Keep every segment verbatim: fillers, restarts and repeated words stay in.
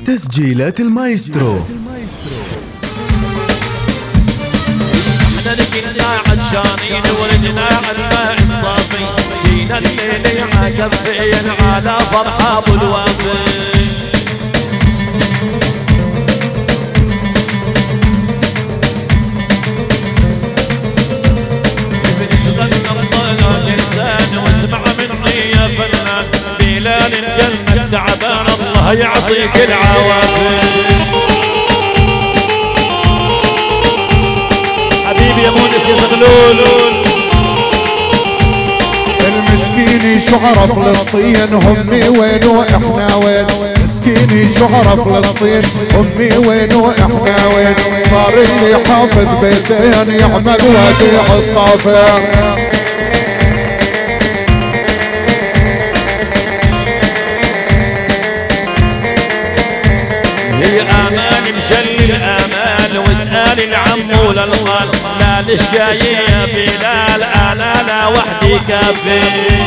تسجيلات المايسترو. احنا رجلنا عطشانين ولدنا عالماء الصافي، جينا الليل عكفين على فرحة ابو الوافي. واسمع مني يا فنان، بلال الجنة تعبان الله يعطيك العوافي. حبيبي يا مونس يا زغلول. المسكيني شعراء فلسطين همي وين واحنا وين، مسكيني شعراء فلسطين همي وين واحنا وين، صار اللي حافظ بيتين يعمل وديع الصافي. هي امان مجل الامان، واسال العم ولا الخال، لا ليش جاي يا بلال انا لا وحدي كافي.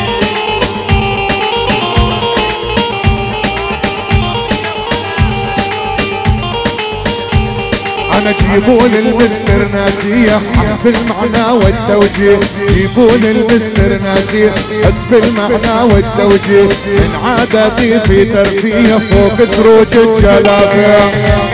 انا جيبون المستر ناسيه حسب المعنى والتوجيه، جيبون المستر ناسيه حسب المعنى والتوجيه، من عاداتي في ترفيه فوق سروج الجلابيه.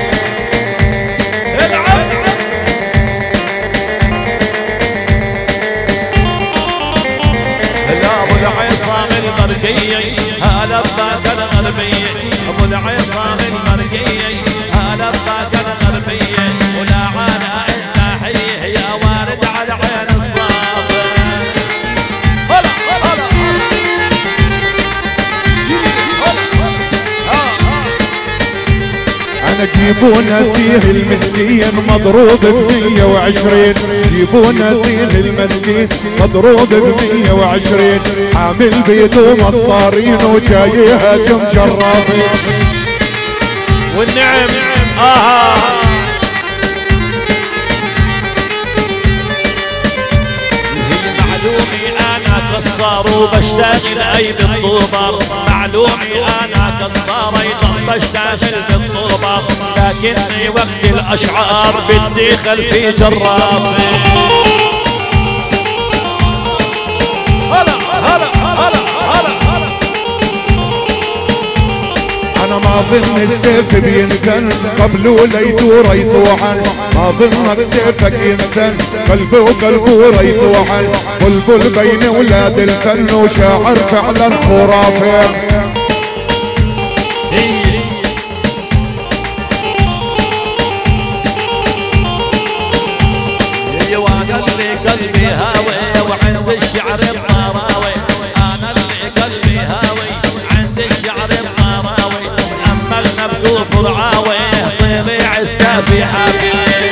هلا ابو العصام المرقيه هلا بذاك الغربيه، ابو العصام المرقيه هلا بذاك الغربيه، ولا عنا التحيه يا وارد على عين الصافي. هلا هلا انا جيبون نسيه المسكين مضروب بمية وعشرين، جيبون نسيه المسكين مضروب بمية وعشرين، حامل بيده مصارين وجاي هاجم جرافين. والنعم آه هي معلومي أنا كسار وبشتغل أي بالطوبر، معلومي أنا كسار أيضا بشتغل بالطوبر، لكني وقت الأشعار بدي خلفي جرافي. هلا هلا هلا هلا انا ما ظن السيف بينسن قبله ليدور يطوعن، ما ظنك سيفك ينسن قلبه وقلبه ريطوعن، بلبل بين ولاد الفن وشاعر فعلا خرافي. هي وانا اللي قلبي هاوي وعند الشعر الطراوي، انا اللي قلبي هاوي عند الشعر الطراوي، اما المبقوف رعاوي طيبي عسكا في حافي.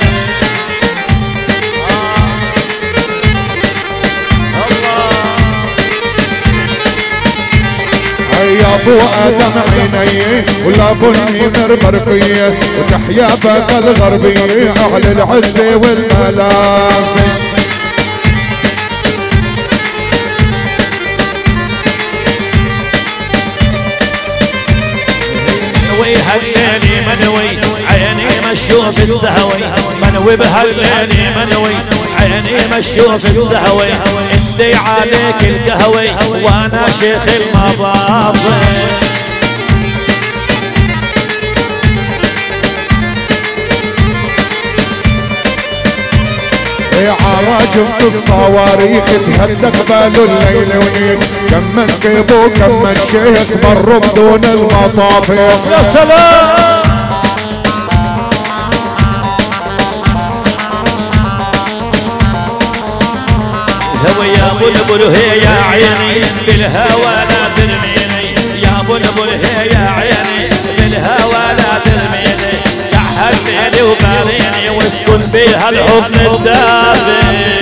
يا ابو ادم عيني ولا بني مرمر فيه، وتحيا باقى الغربيه اهل العزه والملافه. منوي هالليل منوي عيني مشوف السهوي، منوي بهالليل منوي عيني مشوف السهوي، ادي عليك القهوي وانا شيخ المضافه. عراجم الصواريخ تهدك باله الليل ونيل، كم من كيبو كم من شيخ مروا بدون المطافي. يا سلام هوي يا بلبل هي يا عيني بالهوى لا ترميني، يا بلبل هي يا عيني بالهوى لا ترميني، لحقني وباريني واسكن بيها الحضن الدافي.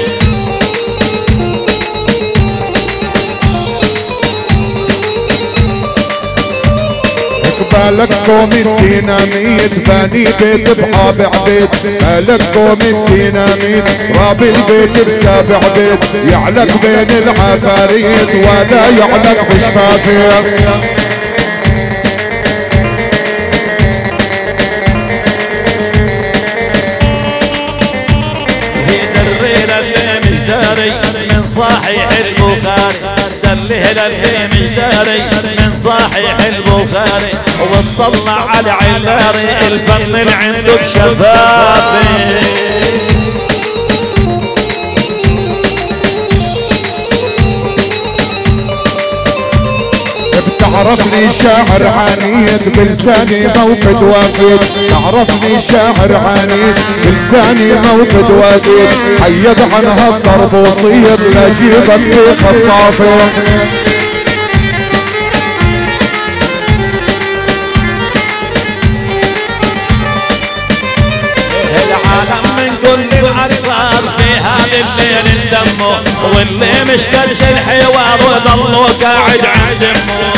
بالك قوم الديناميت باني بيت بحابع بيت، بالك قوم الديناميت رابي البيت بسابع بيت، يعلق بين العفاريت ولا يعلق بشفافير. هالدين جداري من صحيح البخاري وتطلع على عذاري الفن اللي عندك شفافي. تعرفني شاعر عنيد بلساني موقد واقيد، تعرفني شاعر عنيد بلساني موقد واقيد، حيد عنها الضرب وصيد لا جيبك في خطافي. العالم من كل الأرقام في هذا الليل اندموا، واللي مش كلش الحوار وظلوا قاعد عند امه.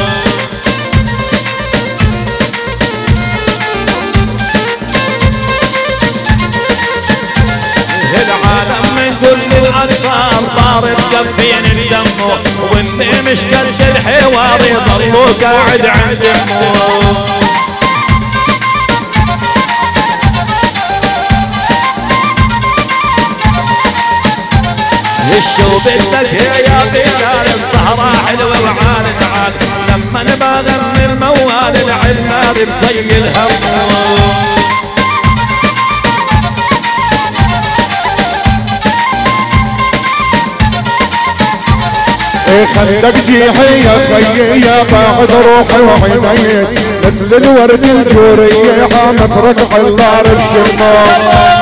العالم من كل الأرقام طارت كفين اندموا، واللي مش كلش الحوار وظلوا قاعد عند امه. الشو بدك يا بلال الصحراء حلوة وعال تعال، لما نبغى من الموال العلماد بزي الهم. خدك جيحي يا خيي يا بعد روحي وعيني، مثل الورد الجورية حامت ركع النار الشمال.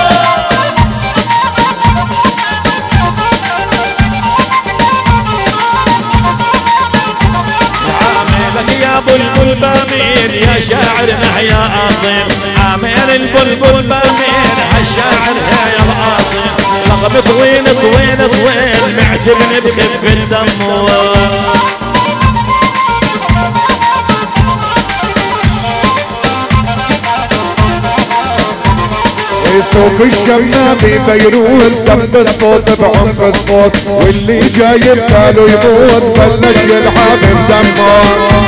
بلبل بامين يا شاعر يا اصيل، عامل البلبل بامين هالشاعر يا الاصيل، رغم طويل طويل طويل معجبني بخف الدم. سوق الشمامي بيروت دب الصوت بعمق الصوت، واللي جاي بباله يموت بلش يلعب بدمه.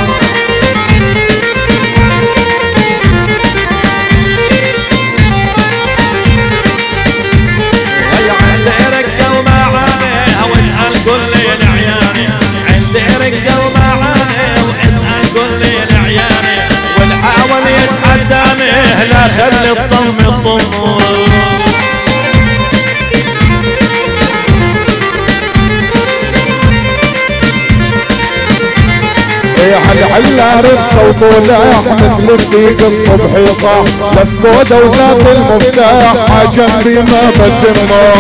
لا خلي الضم الضم. على علار صوته لاح مثل الديك الصبح صاح، لسكودة وذات المفتاح جنبي ما بسمه.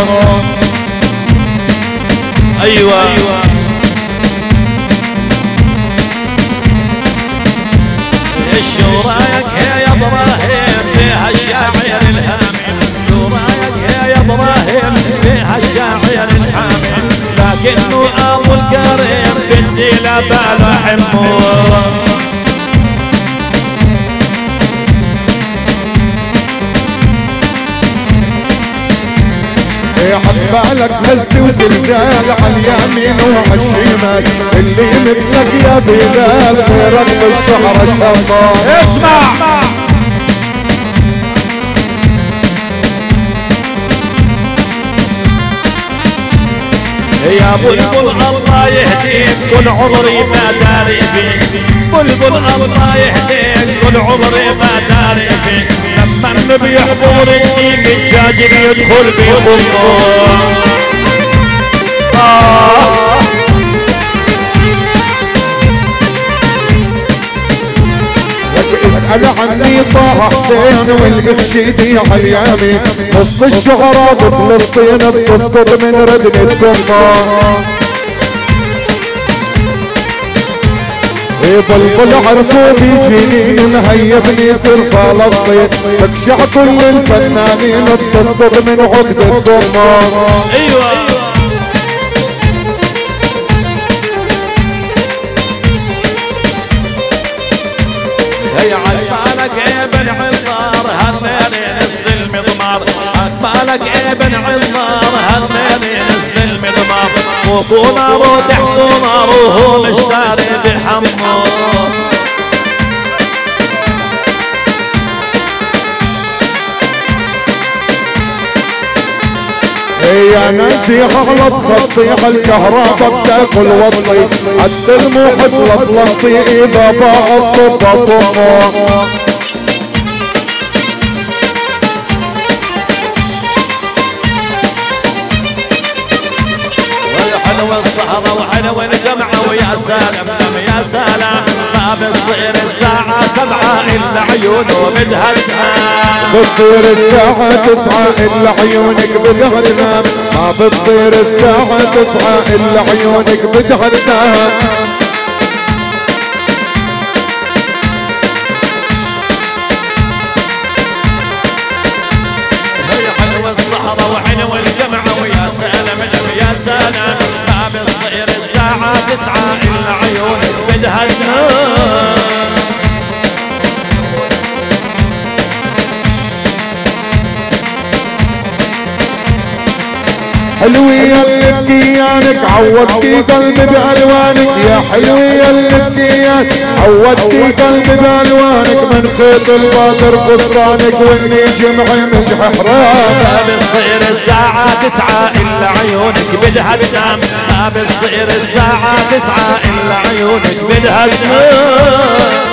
ايوه شو رايك يا ابراهيم فيها الشاعر الهامي، شو رايك يا ابراهيم فيها الشاعر الهامي، لكنه ابو الكريم بدي لا باله حمه. حبالك هز وزلزال على اليمين وعلى الشمال، اللي مثلك يا بلال غيرك بالصحراء شمال. اسمع يا بلبل الله يهديك كل عمري ما داري فيك، بلبل الله يهديك كل عمري ما داري فيك، لما النبي يحضر الديك الجاجر يدخل في خمه. آه اسأل عني طه حسين والقرشيدي عاليامي، نص الشعراء بفلسطين بتسقط من ردمة كمه. بلبل عرفوا بجنين مهيبني سر فلسطين، بكشع كل الفنانين بتسقط من عقدة كمه. ايوه هي عالبالك ابن عمار هالليل نزل المضمار، عالبالك ابن عمار هالليل نزل المضمار، فوقو نار وتحتو نار وهو مشتاري بحمه. يا ناسي غلط خطي الكهرباء بتاكل وطي حتى المحب لطلطي اذا باع الصبح طمه حلو الصهرة وحلو الجمعة ويا سلام يا سلام ما بتصير الساعة سبعة إلا عيونه بدها تنام بتصير الساعة تسعة إلا عيونك بدها تنام ما بتصير الساعة تسعة إلا عيونك بدها تنام هي حلو الصهرة وحلو الجمعة ويا سلام يا سلام ما بتصير الساعة تسعة إلا عيونك بدها تنام حلوة يا البكيانك عودتي قلبي بألوانك يا حلوة يا البكيانك عودتي قلبي بألوانك من خيط الباطر فستانك واني جمعي من حرام ما بتصير الساعة تسعة إلا عيونك بدها تنام ما بتصير الساعة تسعة إلا عيونك بدها تنام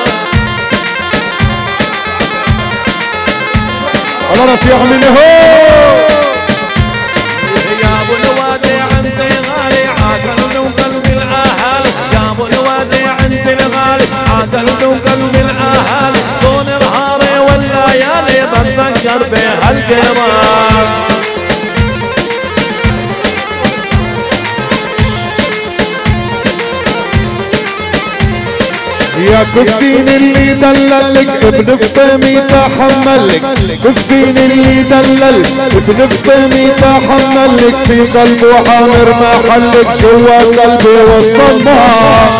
الله نصيح من هو يا ابو الوادي عندي غالي عاقلني وقلبي الاهالي يا ابو الوادي عندي الغالي عاقلني وقلبي الاهالي طول نهاري والليالي بتذكر بهالقمر يا كفين اللي دللك ابن فطيمي تحملك كفين اللي دلل ابن فطيمي تحملك في قلبه حامر محلك جوا قلبي والصماء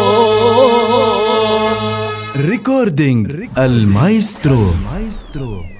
ريكوردينج المايسترو.